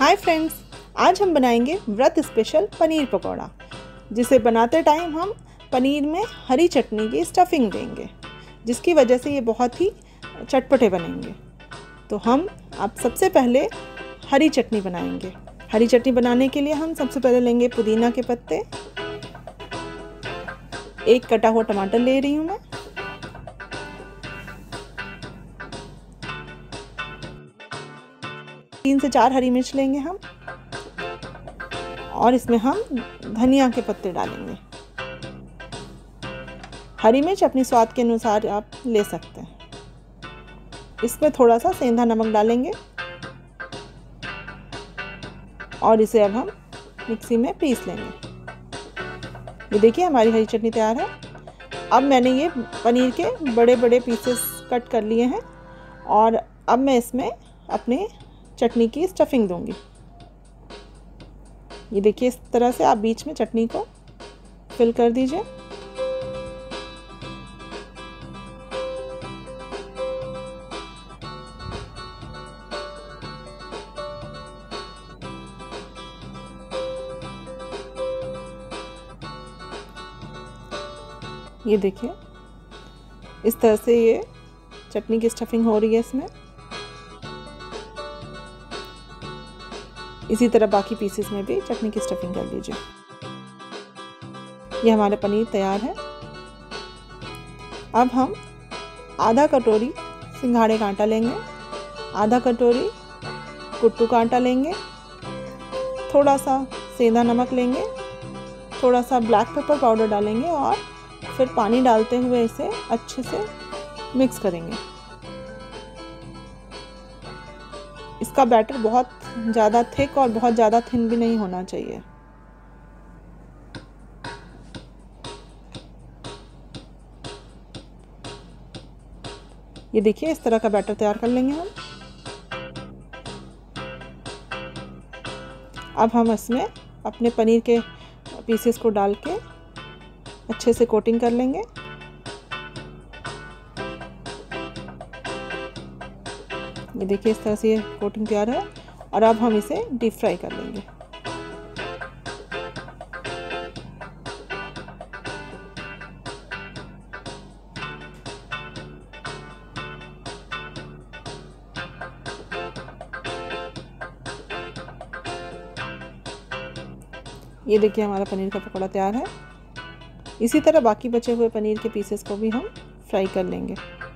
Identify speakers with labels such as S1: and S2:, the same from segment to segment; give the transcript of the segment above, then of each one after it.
S1: Hi friends, आज हम बनाएंगे व्रत स्पेशल पनीर पकौड़ा, जिसे बनाते टाइम हम पनीर में हरी चटनी की स्टफिंग देंगे, जिसकी वजह से ये बहुत ही चटपटे बनेंगे। तो हम अब सबसे पहले हरी चटनी बनाएंगे। हरी चटनी बनाने के लिए हम सबसे पहले लेंगे पुदीना के पत्ते, एक कटा हुआ टमाटर ले रही हूँ मैं, तीन से चार हरी मिर्च लेंगे हम, और इसमें हम धनिया के पत्ते डालेंगे। हरी मिर्च अपने स्वाद के अनुसार आप ले सकते हैं। इसमें थोड़ा सा सेंधा नमक डालेंगे और इसे अब हम मिक्सी में पीस लेंगे। ये देखिए हमारी हरी चटनी तैयार है। अब मैंने ये पनीर के बड़े बड़े पीसेस कट कर लिए हैं और अब मैं इसमें अपने चटनी की स्टफिंग दूंगी। ये देखिए इस तरह से आप बीच में चटनी को फिल कर दीजिए। ये देखिए इस तरह से ये चटनी की स्टफिंग हो रही है इसमें। इसी तरह बाकी पीसेस में भी चटनी की स्टफिंग कर लीजिए। ये हमारा पनीर तैयार है। अब हम आधा कटोरी सिंघाड़े का आटा लेंगे, आधा कटोरी कुट्टू का आटा लेंगे, थोड़ा सा सेंधा नमक लेंगे, थोड़ा सा ब्लैक पेपर पाउडर डालेंगे और फिर पानी डालते हुए इसे अच्छे से मिक्स करेंगे। इसका बैटर बहुत ज़्यादा थिक और बहुत ज़्यादा थिन भी नहीं होना चाहिए। ये देखिए इस तरह का बैटर तैयार कर लेंगे हम। अब हम इसमें अपने पनीर के पीसेस को डाल के अच्छे से कोटिंग कर लेंगे। ये देखिए इस तरह से ये कोटिंग तैयार है और अब हम इसे डीप फ्राई कर लेंगे। ये देखिए हमारा पनीर का पकौड़ा तैयार है। इसी तरह बाकी बचे हुए पनीर के पीसेस को भी हम फ्राई कर लेंगे।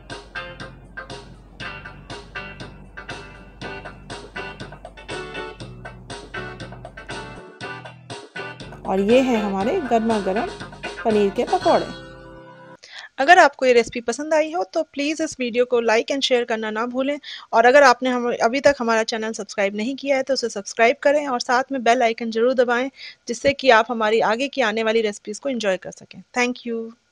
S1: और ये है हमारे गर्मा गर्म पनीर के पकौड़े। अगर आपको ये रेसिपी पसंद आई हो तो प्लीज़ इस वीडियो को लाइक एंड शेयर करना ना भूलें, और अगर आपने अभी तक हमारा चैनल सब्सक्राइब नहीं किया है तो उसे सब्सक्राइब करें और साथ में बेल आइकन ज़रूर दबाएं, जिससे कि आप हमारी आगे की आने वाली रेसिपीज़ को एंजॉय कर सकें। Thank you.